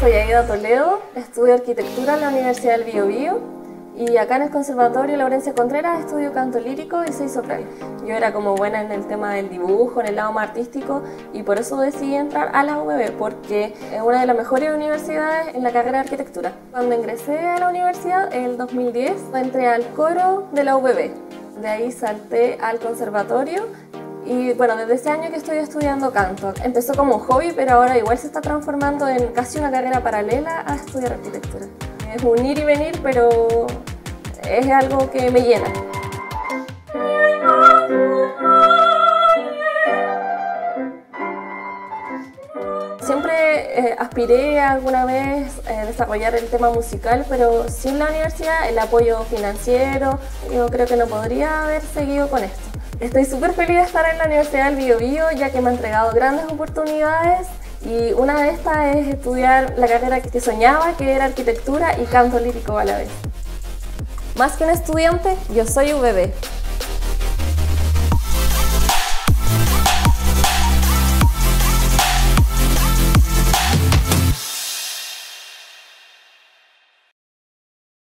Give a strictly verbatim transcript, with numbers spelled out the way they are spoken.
soy Aida Toledo, estudio arquitectura en la Universidad del Biobío y acá en el Conservatorio Laurencia Contreras estudio canto lírico y soy soprano. Yo era como buena en el tema del dibujo, en el lado más artístico, y por eso decidí entrar a la U B B, porque es una de las mejores universidades en la carrera de arquitectura. Cuando ingresé a la universidad, en el dos mil diez, entré al coro de la U B B. De ahí salté al conservatorio. Y bueno, desde ese año que estoy estudiando canto. Empezó como un hobby, pero ahora igual se está transformando en casi una carrera paralela a estudiar arquitectura. Es un ir y venir, pero es algo que me llena. Siempre eh, aspiré alguna vez a eh, desarrollar el tema musical, pero sin la universidad, el apoyo financiero, yo creo que no podría haber seguido con esto. Estoy súper feliz de estar en la Universidad del Biobío, ya que me ha entregado grandes oportunidades, y una de estas es estudiar la carrera que soñaba, que era arquitectura y canto lírico a la vez. Más que un estudiante, yo soy U B B.